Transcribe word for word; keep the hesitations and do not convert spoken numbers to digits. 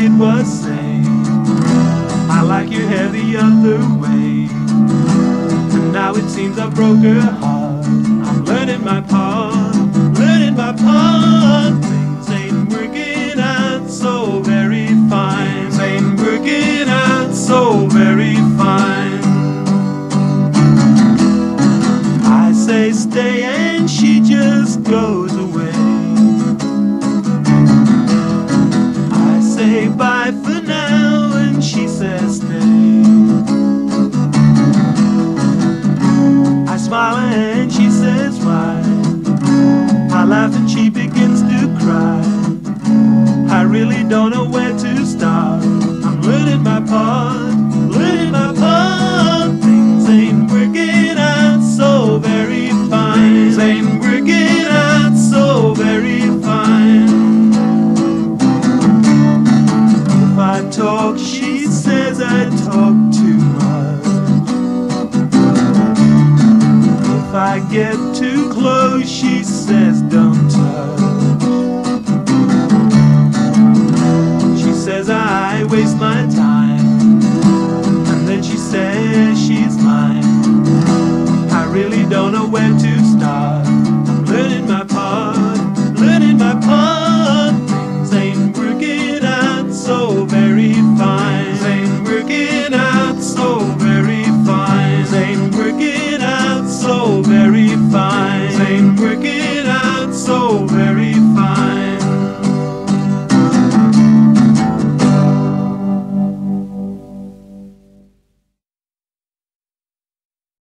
did was say, I like your hair the other way. And now it seems I broke her heart. I'm learning my part, learning my part. Things ain't working out so very fine. Things ain't working out so very fine. I say stay and she just goes away. I say bye for now and she says stay. I smile and she says why. I laugh and she begins to cry. I really don't know where to start. I'm learning my part.